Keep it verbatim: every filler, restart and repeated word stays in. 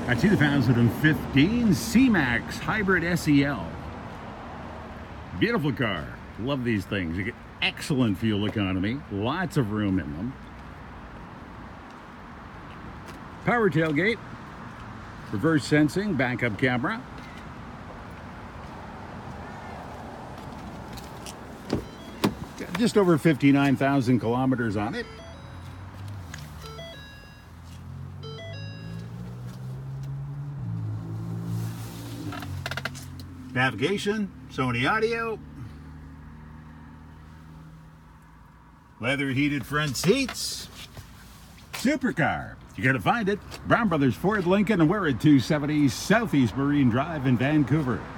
A two thousand fifteen C-Max Hybrid S E L. Beautiful car. Love these things. You get excellent fuel economy. Lots of room in them. Power tailgate. Reverse sensing. Backup camera. Got just over fifty-nine thousand kilometers on it. Navigation, Sony audio, leather heated front seats, supercar. You gotta find it. Brown Brothers Ford Lincoln, and we're at two seventy Southeast Marine Drive in Vancouver.